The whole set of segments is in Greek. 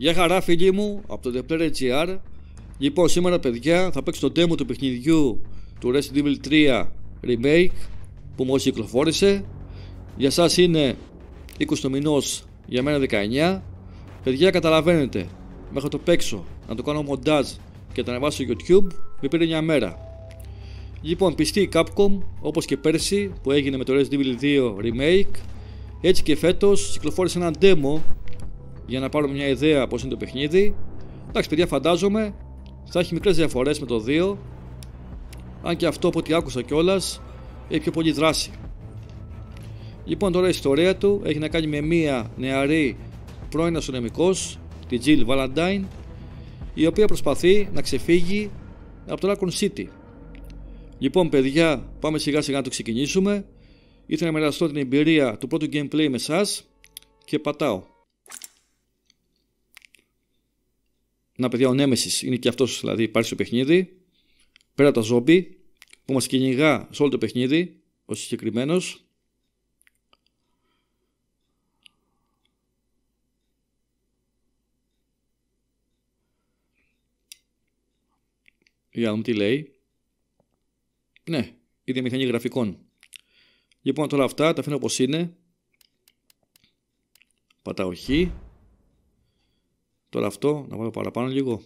Γεια χαρά φίλοι μου από το ThePlayer.gr. Λοιπόν, σήμερα παιδιά θα παίξω το demo του παιχνιδιού του Resident Evil 3 Remake που μόλις κυκλοφόρησε. Για σας είναι 20 του μηνός, για μένα 19. Παιδιά, καταλαβαίνετε, μέχρι το παίξω, να το κάνω μοντάζ και το ανεβάσω στο YouTube, με πήρε μια μέρα. Λοιπόν, πιστή η Capcom, όπως και πέρσι που έγινε με το Resident Evil 2 Remake, έτσι και φέτος κυκλοφόρησε ένα demo για να πάρω μια ιδέα πώς είναι το παιχνίδι. Εντάξει παιδιά, φαντάζομαι θα έχει μικρές διαφορές με το 2, αν και αυτό από ό,τι άκουσα κιόλας έχει πιο πολύ δράση. Λοιπόν, τώρα η ιστορία του έχει να κάνει με μια νεαρή πρώην αστυνομικός, τη Jill Valentine, η οποία προσπαθεί να ξεφύγει από το Raccoon City. Λοιπόν παιδιά, πάμε σιγά σιγά να το ξεκινήσουμε. Ήθελα να μοιραστώ την εμπειρία του πρώτου gameplay με εσάς και πατάω. Να παιδιά, ο Nemesis είναι και αυτός, δηλαδή υπάρχει στο παιχνίδι. Πέρα από τα ζόμπι που μας κυνηγά σε όλο το παιχνίδι, ο συγκεκριμένος. Για να δούμε τι λέει. Ναι, ίδια μηχανή γραφικών. Λοιπόν, τώρα αυτά τα αφήνω όπως είναι. Πατάω χ. Τώρα αυτό, να βάλω παραπάνω λίγο.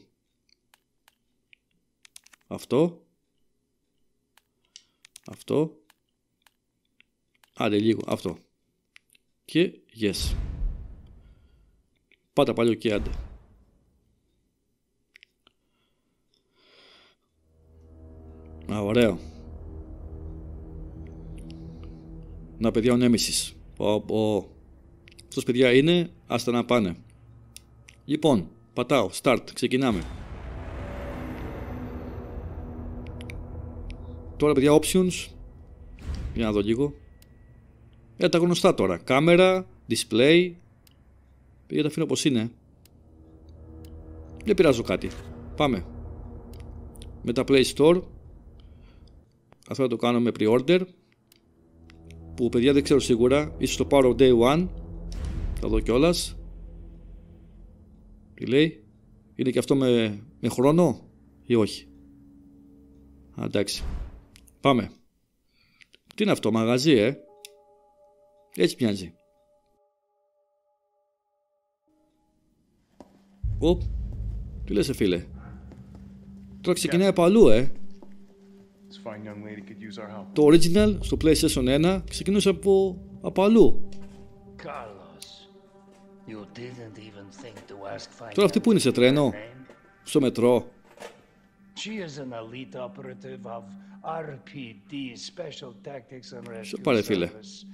Αυτό. Άντε λίγο, αυτό. Και yes. Πάτα πάλι ok, άντε. Α, ωραίο. Να παιδιά, ο Nemesis. Αυτός παιδιά είναι, άστα να πάνε. Λοιπόν, πατάω, start, ξεκινάμε. Τώρα παιδιά options. Για να δω λίγο. Τα γνωστά τώρα. Κάμερα, display. Παιδιά, τα αφήνω όπως είναι. Δεν πειράζω κάτι. Πάμε. Με τα Play Store. Αυτό θα το κάνω με pre-order. Που παιδιά δεν ξέρω σίγουρα. Ίσως το πάρω day one. Θα δω κιόλας. Τι λέει. Είναι και αυτό με χρόνο ή όχι. Εντάξει. Πάμε. Τι είναι αυτό, μαγαζί Έτσι μοιάζει. Οπ. Τι λες φίλε. Τώρα ξεκινάει από αλλού Το original στο PlayStation 1 ξεκινούσε από αλλού. Τώρα αυτή που είναι, σε τρένο, στο μετρό. Σε πάρε φίλε.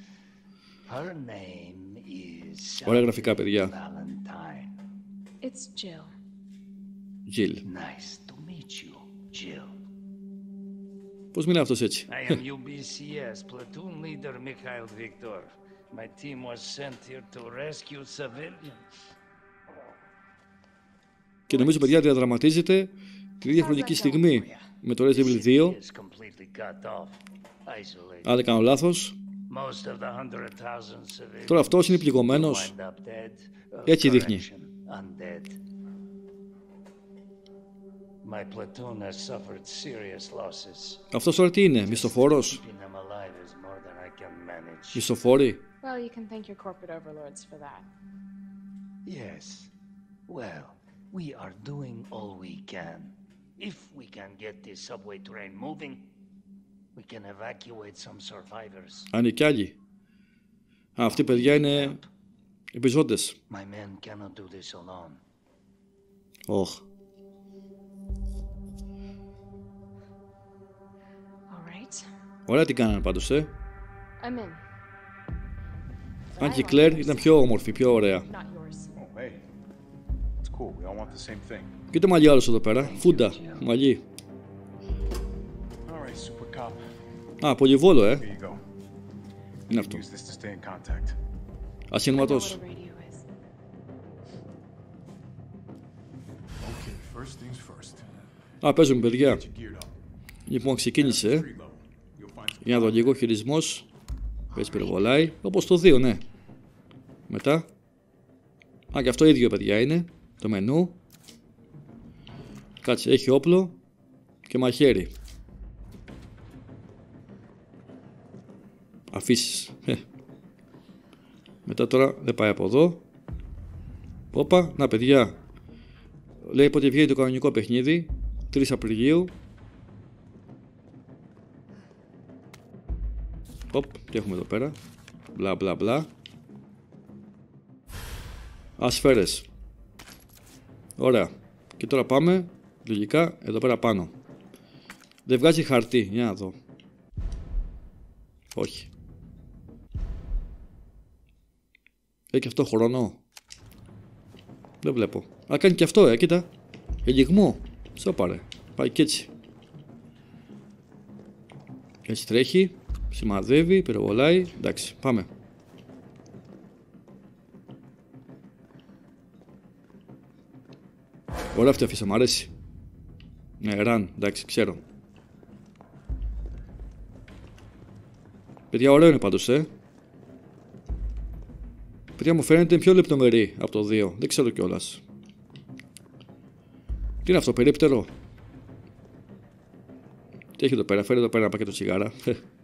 Ωραία γραφικά παιδιά. Jill. Πώς μιλάει αυτός έτσι. I am UBCS, platoon leader Mikhail Viktor. My team was sent here to rescue civilians. Και νομίζω παιδιά διαδραματίζεται την ίδια χρονική στιγμή με το Resident Evil 2. Αν δεν κάνω λάθος. Τώρα αυτός είναι πληγωμένος. Έτσι δείχνει. Αυτός τώρα τι είναι, μισθοφόρος. Μισθοφόροι. Well, you can thank your corporate overlords for that. Yes. Well, we are doing all we can. If we can get this subway train moving, we can evacuate some survivors. Αν είναι κι άλλοι. Αυτοί παιδιά είναι επιζώντες. My men cannot do this alone. Ωχ. Ωραία την κάνανε πάντως, Αν και η Claire ήταν πιο όμορφη, πιο ωραία. Και το μαλλί άλλος εδώ πέρα, φούντα, μαλλί. Α, πολυβόλο, Είναι αυτό. Ασύρματος. Α, παίζουμε παιδιά. Λοιπόν, ξεκίνησε. Για να δω λίγο, χειρισμός. Έτσι πυροβολάει, όπως το 2, ναι. Μετά. Α, και αυτό ίδιο παιδιά είναι. το μενού. Κάτσε, έχει όπλο και μαχαίρι. Αφήσεις. Μετά τώρα δεν πάει από εδώ. Όπα, να παιδιά. Λέει πότε βγαίνει το κανονικό παιχνίδι. 3 Απριλίου. Οπ, τι έχουμε εδώ πέρα. Μπλα μπλα μπλα. Ασφαίρες. Ωραία. Και τώρα πάμε λογικά εδώ πέρα πάνω. Δεν βγάζει χαρτί. Για να δω. Όχι. Έχει και αυτό χρόνο. Δεν βλέπω. Α, κάνει και αυτό, κοίτα. Ελιγμό. Σοπαρε. Πάει και έτσι. Έτσι τρέχει. Σημαδεύει, πυροβολάει. Εντάξει, πάμε. Ωραία αυτή αφήσα, μ' αρέσει. Ναι, run, εντάξει, ξέρω. Παιδιά, ωραίο είναι πάντως, Παιδιά, μου φαίνεται πιο λεπτομερή από το 2. Δεν ξέρω κιόλας. Τι είναι αυτό, περίπτερο? Τι έχει εδώ πέρα, φέρει εδώ πέρα ένα πακέτο τσιγάρα.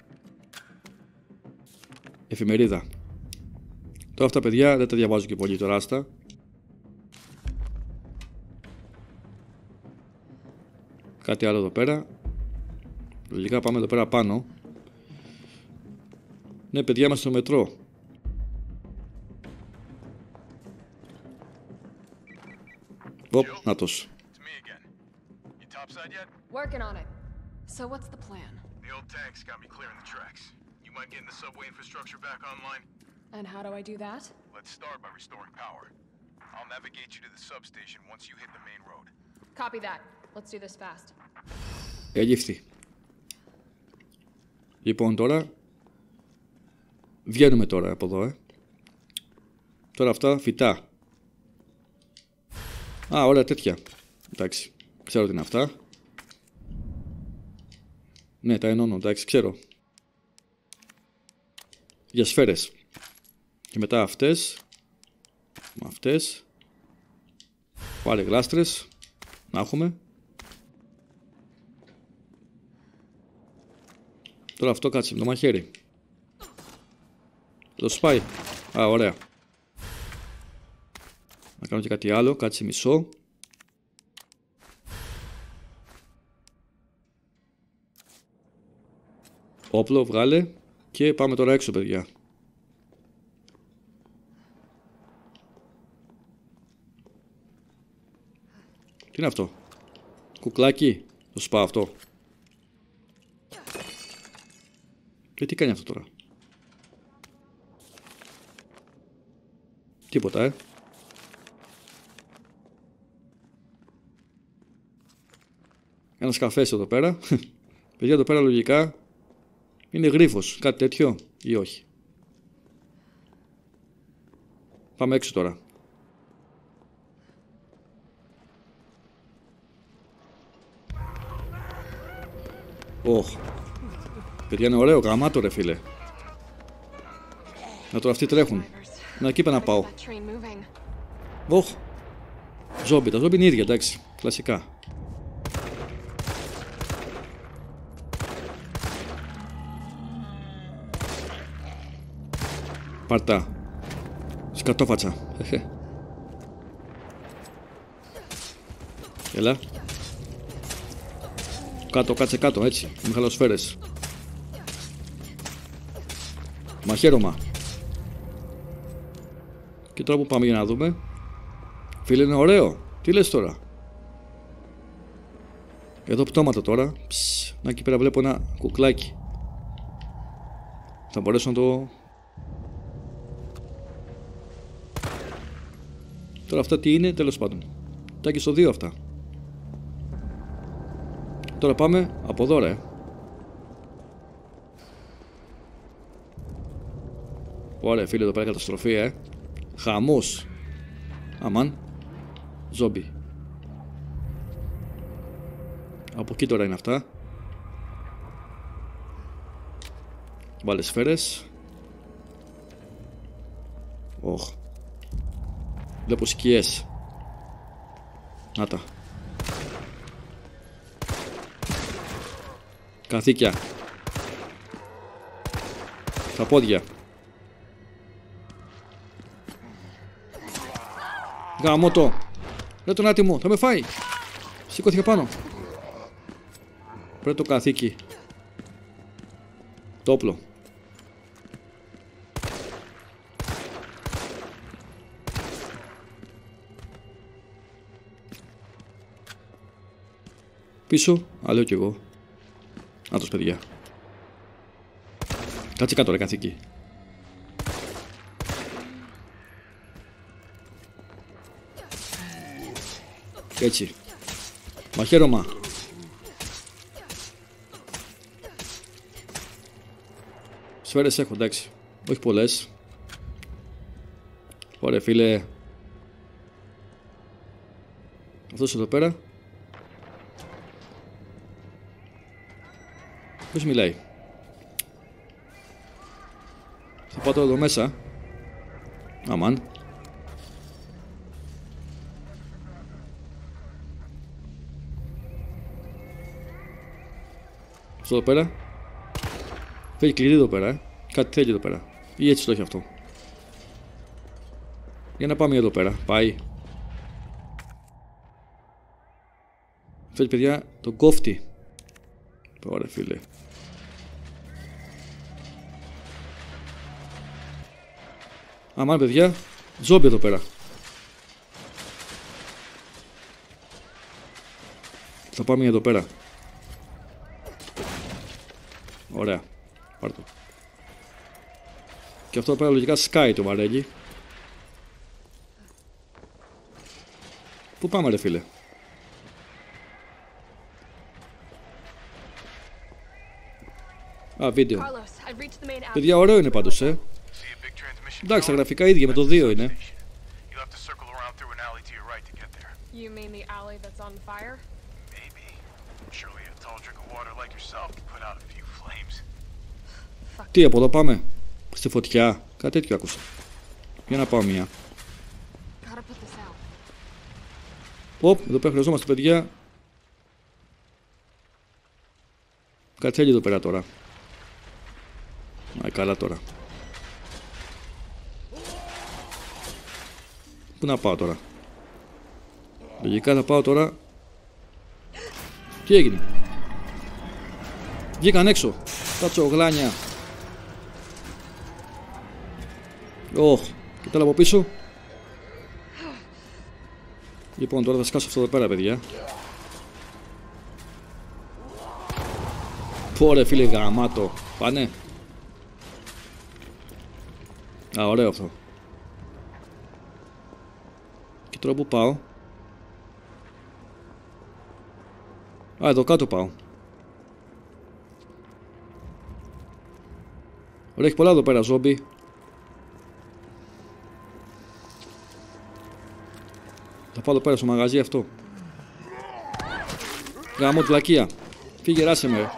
Εφημερίδα. Τώρα αυτά, παιδιά, δεν τα διαβάζω και πολύ τώρα, άστα. Κάτι άλλο εδώ πέρα. Λογικά πάμε εδώ πέρα πάνω. Ναι, παιδιά, είμαστε στο μετρό. Οπ, νάτος. Working on it. So what's the plan? The old tanks got me clearing the tracks. You mind getting the subway infrastructure back online? And how do I do that? Let's start by restoring power. I'll navigate you to the substation once you hit the main road. Copy that. Let's do this fast. Ελήφθη. Λοιπόν, τώρα βγαίνουμε τώρα από εδώ, Τώρα αυτά φυτά. Α, όλα τέτοια. Εντάξει, ξέρω τι είναι αυτά. Ναι, τα ενώνω, εντάξει, ξέρω. Για σφαίρες. Και μετά αυτές. Αυτές. Πάρε γλάστρες. Να έχουμε. Τώρα αυτό κάτσε με το μαχαίρι. Το σπάει. Α, ωραία. Να κάνω και κάτι άλλο. Κάτσε μισό. Όπλο βγάλε. Και πάμε τώρα έξω, παιδιά. Τι είναι αυτό? Κουκλάκι. Το σπάω αυτό. Και τι κάνει αυτό τώρα? Τίποτα, Ένας καφές εδώ πέρα. Παιδιά, εδώ πέρα λογικά είναι γρίφος, κάτι τέτοιο ή όχι? Πάμε έξω τώρα. Ωχ. Παιδιά, είναι ωραίο, γαμάτο ρε φίλε. Να τώρα αυτοί τρέχουν. Να εκεί είπα να πάω. Ωχ. Ζόμπι, τα ζόμπι είναι ίδια, εντάξει. Κλασικά. Πάρτα. Σκατόφατσα. Έλα. Κάτω, κάτσε κάτω, έτσι. Με χαλοσφαίρες. Μαχαίρωμα. Και τώρα που πάμε για να δούμε. Φίλε, είναι ωραίο. Τι λες τώρα? Εδώ πτώματα τώρα. Ψ, να, εκεί πέρα βλέπω ένα κουκλάκι. Θα μπορέσω να το... Τώρα αυτά τι είναι, τέλος πάντων. Τα και στο 2 αυτά. Τώρα πάμε από εδώ, ρε. Ωραία, φίλε, εδώ πέρα καταστροφή, Χαμός. Αμάν. Ζόμπι. Από εκεί τώρα είναι αυτά. Βάλε σφαίρες. Οχ. Βλέπω σκιές. Να τα. Καθήκια. Τα πόδια. Γαμώ το. Ρε τον άτιμο, θα με φάει. Σηκώθηκε πάνω. Πρέπει το καθήκη. Το όπλο. Πίσω, λέω κι εγώ. Άτος παιδιά. Κάτσε κάτω ρε καθήκη. Έτσι. Μαχαίρωμα. Σφαίρες έχω, εντάξει. Όχι πολλές. Ωραία φίλε. Αυτός εδώ πέρα. Ποιος μιλάει? Θα πάω τώρα εδώ μέσα. Αμάν. Αυτό εδώ πέρα. Φέρει κλειδί εδώ πέρα. Κάτι θέλει εδώ πέρα. Ή έτσι το έχει αυτό. Για να πάμε εδώ πέρα. Πάει. Φέρει παιδιά τον κόφτη. Ωραία φίλε. Αμάν παιδιά. Ζόμπι εδώ πέρα. Θα πάμε εδώ πέρα. Ωραία. Πάρ' το. Και αυτό εδώ πέρα λογικά σκάει το βαρέλι. Πού πάμε ρε φίλε? Α, βίντεο. Παιδιά, ωραίο είναι πάντως, Εντάξει, τα γραφικά ίδια με το 2 είναι. You mean the alley that's on fire? Maybe. Surely a tall drink of water like yourself can put out a few flames. Τι, από εδώ πάμε? Στη φωτιά? Κάτι τέτοιο άκουσα. Για να πάω μία. Gotta put this out. Οπ, εδώ πέρα χρειαζόμαστε παιδιά. Κάτι θέλει εδώ πέρα τώρα. Καλά τώρα. Πού να πάω τώρα? Λογικά θα πάω τώρα. Τι έγινε? Βγήκαν έξω τα τσογλάνια. Ωχ, και τώρα από πίσω. Λοιπόν, τώρα θα σκάσω αυτό εδώ πέρα παιδιά. Πόρε φίλε γαμάτο. Πάνε. Α, ωραίο αυτό. Και τώρα που πάω? Α, εδώ κάτω πάω. Ωραία, έχει πολλά εδώ πέρα ζόμπι. Θα πάω εδώ πέρα στο μαγαζί αυτό. Γαμώ τη λακία. Φύγε, ράσε με.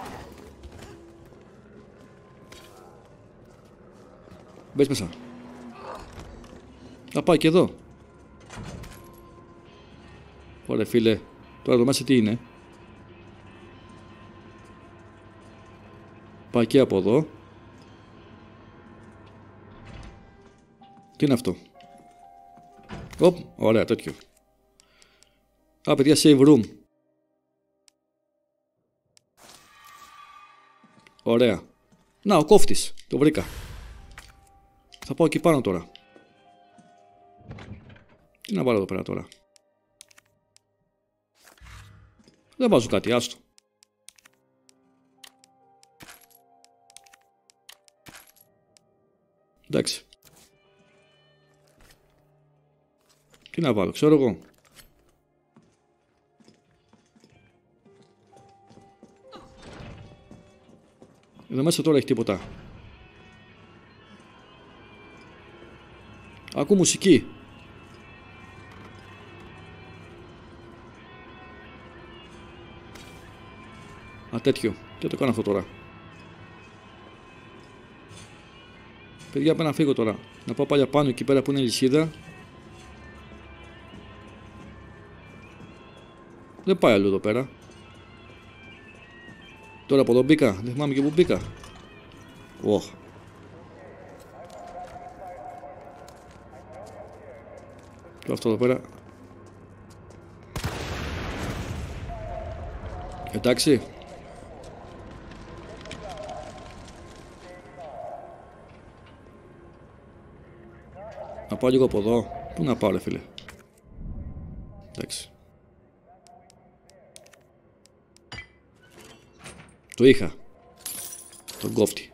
Μπες μέσα. Θα πάει και εδώ. Ωραία φίλε. Τώρα εδώ μέσα τι είναι? Πάει και από εδώ. Τι είναι αυτό? Οπ, ωραία, τέτοιο. Α, παιδιά, save room. Ωραία. Να, ο κόφτης. Το βρήκα. Θα πάω εκεί πάνω τώρα. Τι να βάλω εδώ πέρα τώρα? Δεν βάζω κάτι, άστο. Εντάξει. Τι να βάλω, ξέρω εγώ. Εδώ μέσα τώρα έχει τίποτα. Ακούω μουσική. Α, τέτοιο. Τι το κάνω αυτό τώρα? Παιδιά, πρέπει να φύγω τώρα. Να πάω πάλι πάνω εκεί πέρα που είναι η λυσίδα. Δεν πάει αλλού εδώ πέρα. Τώρα από εδώ μπήκα. Δεν θυμάμαι και πού μπήκα. Ωχ. Και αυτό εδώ πέρα. Εντάξει. Να πάω λίγο από εδώ. Πού να πάω ρε φίλε. Εντάξει. Το είχα. Τον κόφτη.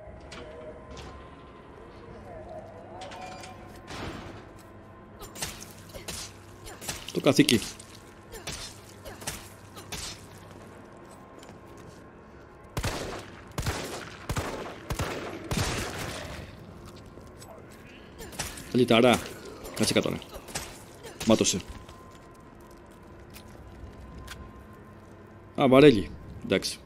Το καθήκη. Λιταρά. Κάτσε κάτω ρε. Μάτωσε. Α, βαρέλι. Εντάξει.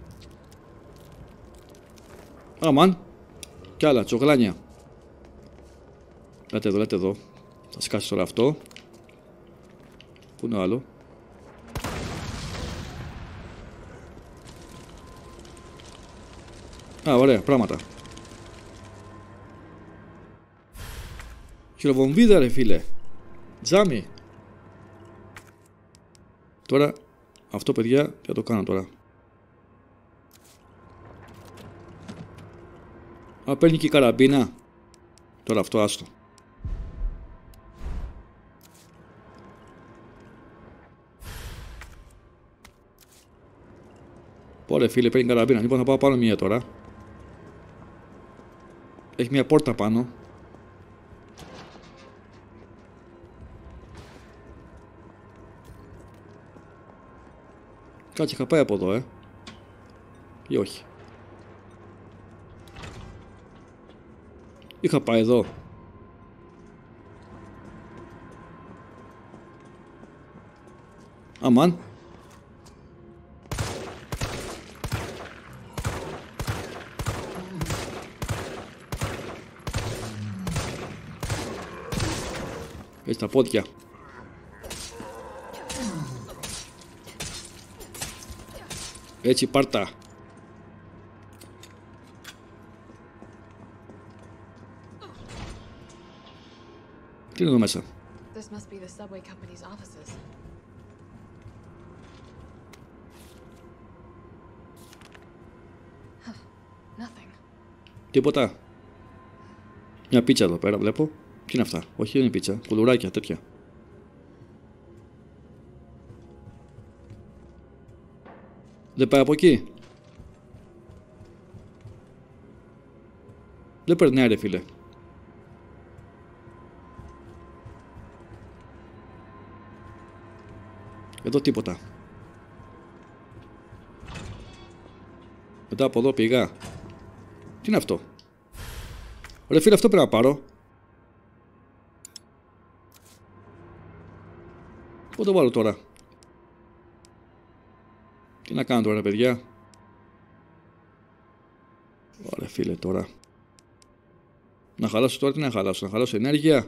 Αμάν. Κι άλλα, τσογλάνια. Λέτε εδώ, λέτε εδώ. Θα σκάσει τώρα αυτό. Πού είναι ο άλλο. Α, ωραία, πράγματα. Χειροβομβίδα ρε φίλε. Τζάμι. Τώρα, αυτό παιδιά, θα το κάνω τώρα. Α, παίρνει και η καραμπίνα. Τώρα αυτό άστο. Ωραία φίλε, παίρνει καραμπίνα. Λοιπόν θα πάω πάνω μία τώρα. Έχει μία πόρτα πάνω. Κάτσε, είχα πάει από εδώ, ή όχι. Είχα πάει εδώ. Αμάν. Έτσι τα πόδια. Έτσι πάρτα. Τι είναι εδώ μέσα. This must be the subway company's offices. Nothing. Τίποτα. Μια πίτσα εδώ πέρα βλέπω. Τι είναι αυτά. Όχι, δεν είναι πίτσα. Κουλουράκια τέτοια. Δεν πάει από εκεί. Δεν περνάει ρε φίλε. Εδώ τίποτα. Μετά από εδώ πήγα. Τι είναι αυτό. Ρε φίλε, αυτό πρέπει να πάρω. Πού το βάλω τώρα. Τι να κάνω τώρα παιδιά. Ωραία φίλε τώρα. Να χαλάσω τώρα, τι να χαλάσω. Να χαλάσω ενέργεια.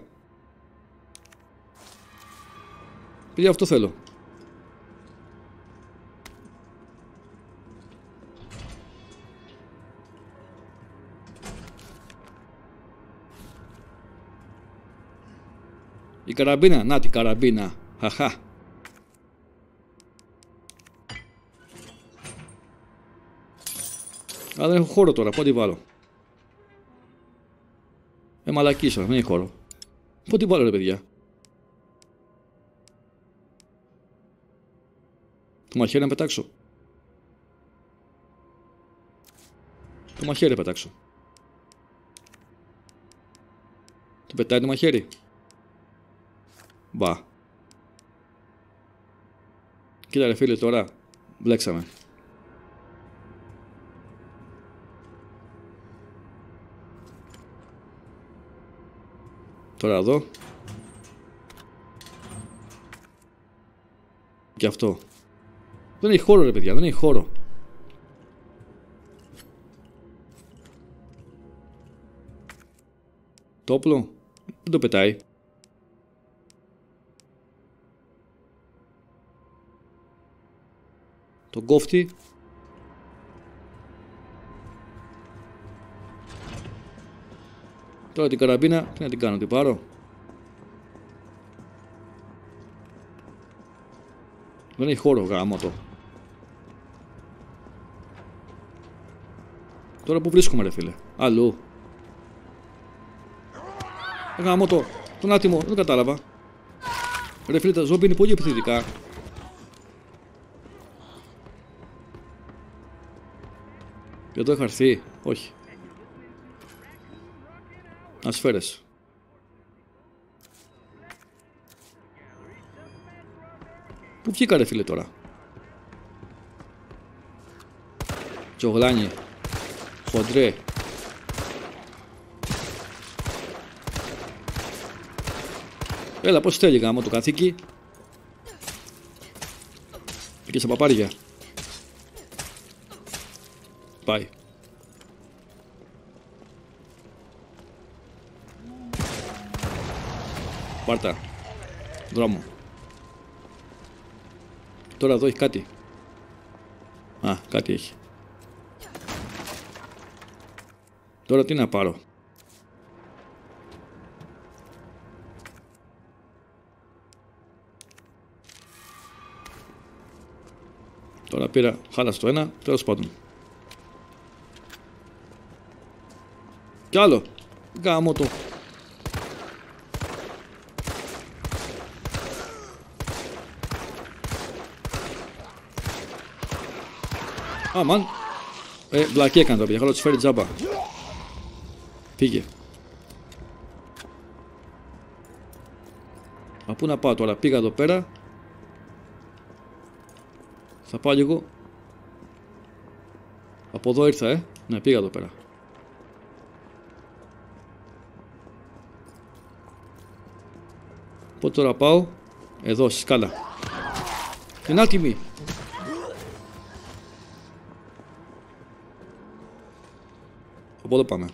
Παιδιά, αυτό θέλω. Η καραμπίνα, να την καραμπίνα. Χαχά. Α, δεν έχω χώρο τώρα, πού τη βάλω. Μαλακίσω, δεν έχει χώρο. Πού τη βάλω ρε παιδιά. Το μαχαίρι να πετάξω. Το μαχαίρι να πετάξω. Το πετάει το μαχαίρι. Μπα. Κοίτα ρε φίλε τώρα. Μπλέξαμε. Τώρα εδώ. Και αυτό. Δεν έχει χώρο ρε παιδιά, δεν έχει χώρο. Το όπλο δεν το πετάει. τον κόφτη. Τώρα την καραμπίνα, τι να την κάνω, την πάρω. Δεν έχει χώρο, γάμο το. Τώρα που βρίσκομαι, ρε φίλε. Αλλού. Γάμο το. Τον άτιμο, δεν κατάλαβα. Ρε φίλε, τα ζόμπι είναι πολύ επιθετικά. Και εδώ είχα έρθει. Όχι. Ασφαίρες. Πού βγήκα, ρε φίλε, τώρα. Τσογλάνι. Χοντρέ. Έλα, πώς θέλει γάμο το καθήκη. Πήγε στα παπάρια. Πάει. Πάρτα. Δρόμο. Τώρα εδώ έχει κάτι. Α, κάτι έχει. Τώρα τι να πάρω. Τώρα πήρα χάλα στο ένα, τέλος πάντων. Κι άλλο. Γάμο το. Αμάν. Βλακή έκανε το παιδιά, θέλω να τους φέρει τζάμπα. Φύγε. Από πού να πάω τώρα, πήγα εδώ πέρα. Θα πάω λίγο. Από εδώ ήρθα, ναι, πήγα εδώ πέρα. Πότε τώρα πάω. Εδώ, στη σκάλα. Είναι άτιμη. Από εδώ πάμε.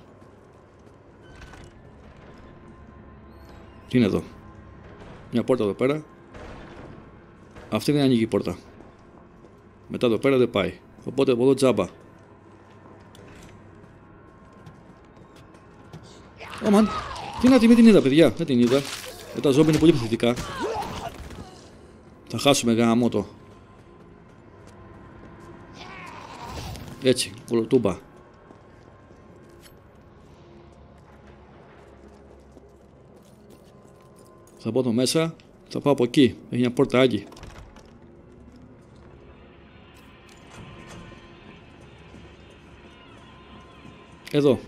Τι είναι εδώ. Μια πόρτα εδώ πέρα. Αυτή δεν ανοίγει η πόρτα. Μετά εδώ πέρα δεν πάει. Οπότε από εδώ τζάμπα. Αμάν. Τι να την είδα, παιδιά. Δεν την είδα. Τα ζόμπι είναι πολύ επιθετικά. Θα χάσουμε γαμότο. Έτσι, κολοτούμπα. Θα πάω εδώ μέσα. Θα πάω από εκεί. Έχει μια πόρτα άγγι. Εδώ.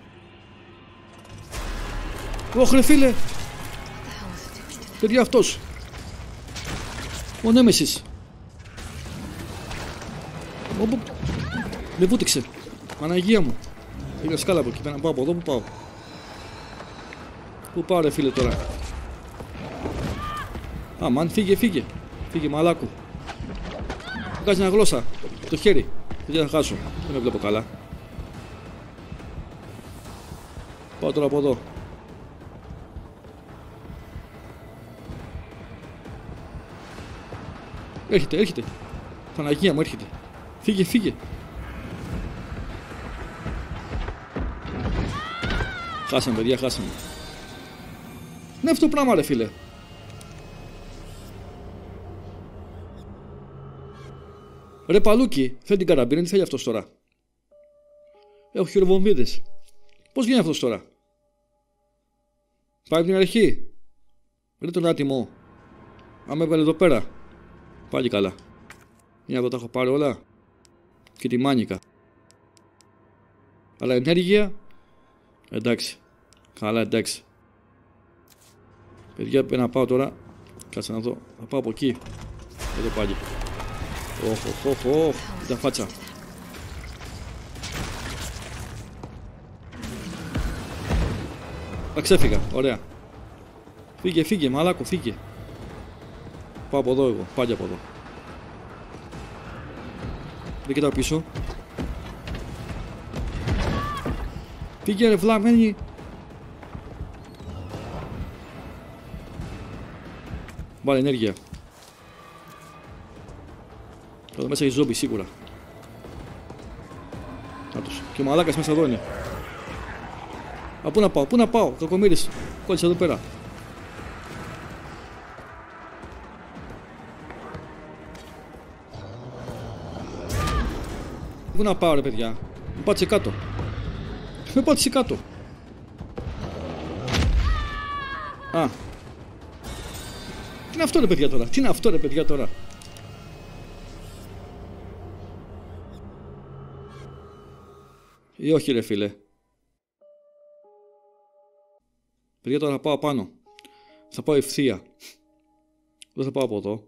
Ωχ, φίλε. Παιδιά, αυτός. Ο Νέμεσης. Με βούτυξε. Παναγία μου. Πήγα σκάλα από εκεί. Πέρα να πάω από εδώ. Πού πάω. Πού πάω, ρε φίλε, τώρα. Αμάν, φύγε. Φύγε, μαλάκου. Μου κάνεις μια γλώσσα. Το χέρι. Δεν θα χάσω. Δεν με βλέπω καλά. Πάω τώρα από εδώ. Έρχεται. Παναγία μου, έρχεται. Φύγε. Χάσαμε, παιδιά, χάσαμε. Ναι, αυτό το πράγμα, ρε φίλε. Ρε παλούκι, θέλει την καραμπίνα, τι θέλει αυτός τώρα. Έχω χειροβομβίδες. Πώς γίνει αυτός τώρα. Πάει από την αρχή. Ρε τον άτιμο. Άμα έβγαλε εδώ πέρα. Πάλι καλά. Για εδώ τα έχω πάρει όλα. Και τη μάνικα. Αλλά ενέργεια. Εντάξει. Καλά, εντάξει. Παιδιά, πρέπει να πάω τώρα. Κάτσε να δω. Θα πάω από εκεί. Εδώ πάλι. Οχ. Τα φάτσα. Ξέφυγα. Ωραία. Φύγε, μαλάκο, φύγε. Πάω από εδώ εγώ. Πάλι από εδώ. Δεν κοιτάω πίσω. Φύγε, ρε βλάμενη. Βάλε ενέργεια. Εδώ μέσα έχει ζόμπι σίγουρα. Άτος. Και ο μαλάκας μέσα εδώ είναι. Α, πού να πάω, κακομοίρης. Κόλλησα εδώ πέρα. Πού να πάω ρε παιδιά. Με πάτησε κάτω. Με πάτησε κάτω. Α. Τι είναι αυτό ρε παιδιά τώρα. Τι είναι αυτό ρε παιδιά τώρα. Ή όχι ρε φίλε. Παιδιά τώρα θα πάω πάνω. Θα πάω ευθεία. Δεν θα πάω από εδώ.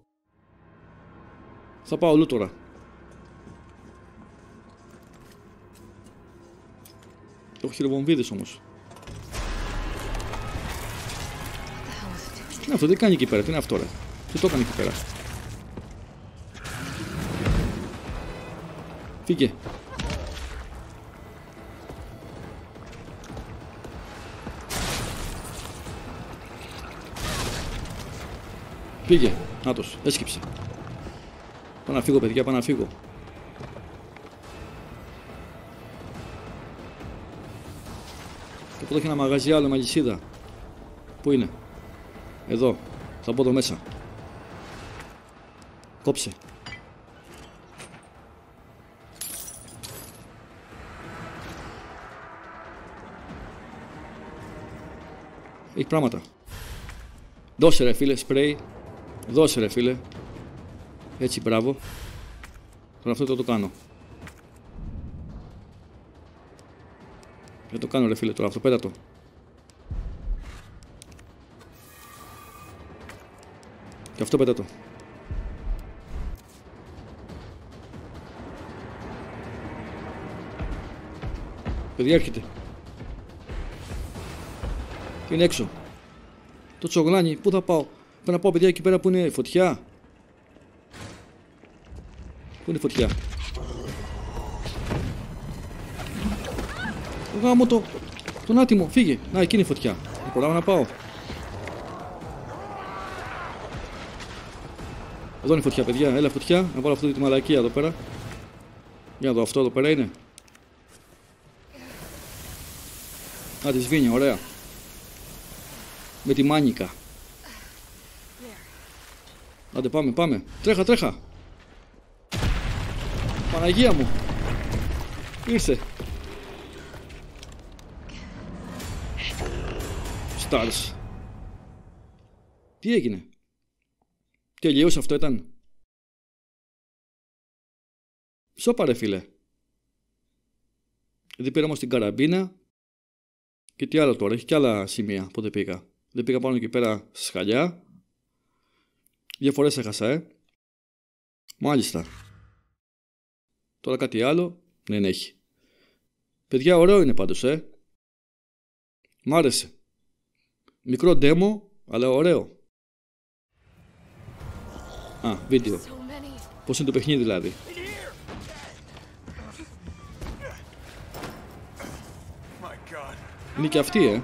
Θα πάω αλλού τώρα. Έχω χειροβομβίδες όμως. Τι είναι αυτό, τι κάνει εκεί πέρα, τι είναι αυτό ρε. Τι το έκανε εκεί πέρα. Φύγε. Φύγε, νάτος, έσκυψε. Πάω να φύγω παιδιά, πάω να φύγω. Και εδώ έχει ένα μαγαζί άλλο με αλυσίδα. Πού είναι? Εδώ, θα μπω εδώ μέσα. Κόψε. Έχει πράγματα. Δώσε ρε φίλε, σπρέι. Δώσε ρε φίλε. Έτσι, μπράβο. Τώρα αυτό το κάνω. Δεν το κάνω ρε φίλε τώρα, αυτό πέτα το. Και αυτό πέτα το. Παιδιά έρχεται. Και είναι έξω. Το τσογλάνι, πού θα πάω? Πρέπει να πάω παιδιά εκεί πέρα που είναι φωτιά. Πού είναι φωτιά? Γάμο τον άτιμο, φύγε. Να, εκεί είναι η φωτιά. Δεν προλάβω να πάω. Εδώ είναι η φωτιά παιδιά, έλα φωτιά. Να βάλω αυτή τη μαλακία εδώ πέρα. Για να δω, αυτό εδώ πέρα είναι. Α, τη σβήνει, ωραία. Με τη μάνικα. Άντε πάμε, πάμε. Τρέχα, τρέχα. Παναγία μου. Ήρθε. Stars. Τι έγινε? Τελείωσε αυτό ήταν? Σώπα ρε φίλε. Δεν πήρα όμως την καραμπίνα. Και τι άλλο τώρα, έχει κι άλλα σημεία που δεν πήγα. Δεν πήγα πάνω εκεί πέρα στα σκαλιά. 2 φορές έχασα, Μάλιστα. Τώρα κάτι άλλο, δεν έχει. Παιδιά, ωραίο είναι πάντως, Μ' άρεσε. Μικρό demo, αλλά ωραίο. Α, βίντεο. Πώς είναι το παιχνίδι δηλαδή. Είναι και αυτή,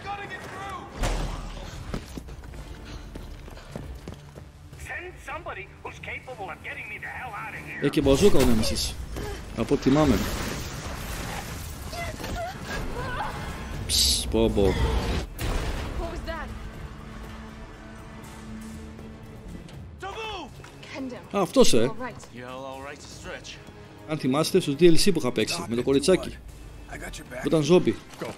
Έχει και μπαζούκα ο Νέμεσης. Από ό,τι θυμάμαι. Ψ, πω πω. Α, αυτός, Αν θυμάστε στους DLC που είχα παίξει με το κοριτσάκι. Που ήταν ζόμπι.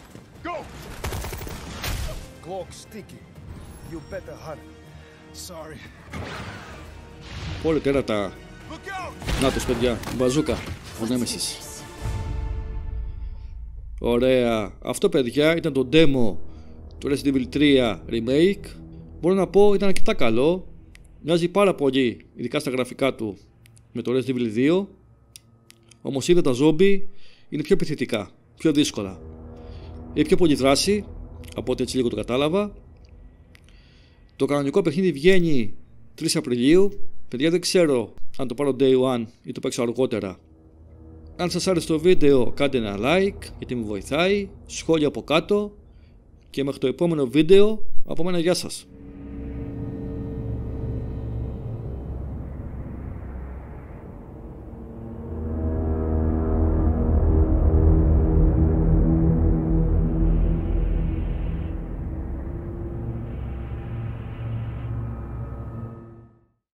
Όλη τέρατα. Νάτος παιδιά, μπαζούκα. Ο Νέμεσης. Ωραία. Αυτό παιδιά ήταν το demo του Resident Evil 3 Remake. Μπορώ να πω ήταν αρκετά καλό. Μοιάζει πάρα πολύ, ειδικά στα γραφικά του, με το Resident Evil 2. Όμως είδα τα ζόμπι είναι πιο επιθετικά, πιο δύσκολα. Έχει πιο πολύ δράση, από ό,τι έτσι λίγο το κατάλαβα. Το κανονικό παιχνίδι βγαίνει 3 Απριλίου. Παιδιά, δεν ξέρω αν το πάρω Day 1 ή το παίξω αργότερα. Αν σας άρεσε το βίντεο, κάντε ένα like γιατί με βοηθάει. Σχόλια από κάτω. Και μέχρι το επόμενο βίντεο, από μένα γεια σας.